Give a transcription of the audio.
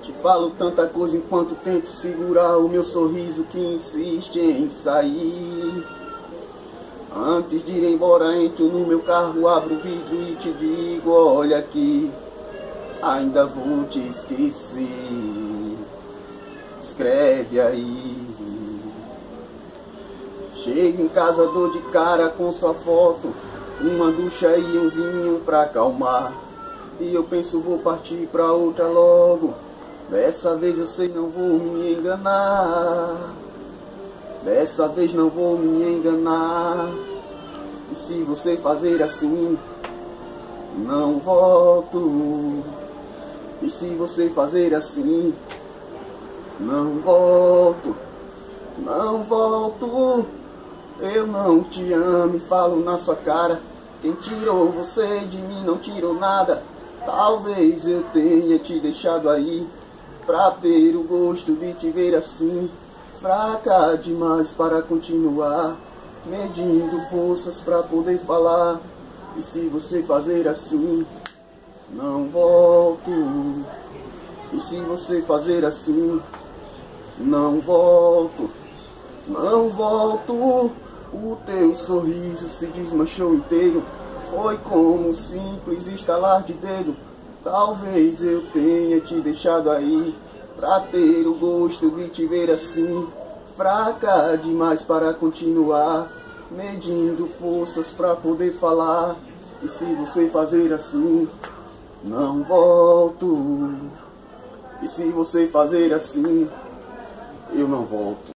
Te falo tanta coisa enquanto tento segurar o meu sorriso que insiste em sair. Antes de ir embora, entro no meu carro, abro o vidro e te digo: olha aqui, ainda vou te esquecer. Escreve aí. Chego em casa, dou de cara com sua foto, uma ducha e um vinho pra acalmar. E eu penso, vou partir pra outra logo. Dessa vez eu sei, não vou me enganar. Dessa vez não vou me enganar. E se você fazer assim, não volto. E se você fazer assim, não volto. Não volto. Eu não te amo e falo na sua cara. Quem tirou você de mim não tirou nada. Talvez eu tenha te deixado aí pra ter o gosto de te ver assim. Fraca demais para continuar, medindo forças pra poder falar. E se você fazer assim, não volto. E se você fazer assim, não volto. Não volto. O teu sorriso se desmanchou inteiro. Foi como um simples estalar de dedo. Talvez eu tenha te deixado aí pra ter o gosto de te ver assim. Fraca demais para continuar, medindo forças pra poder falar. E se você fazer assim, não volto. E se você fazer assim, eu não volto.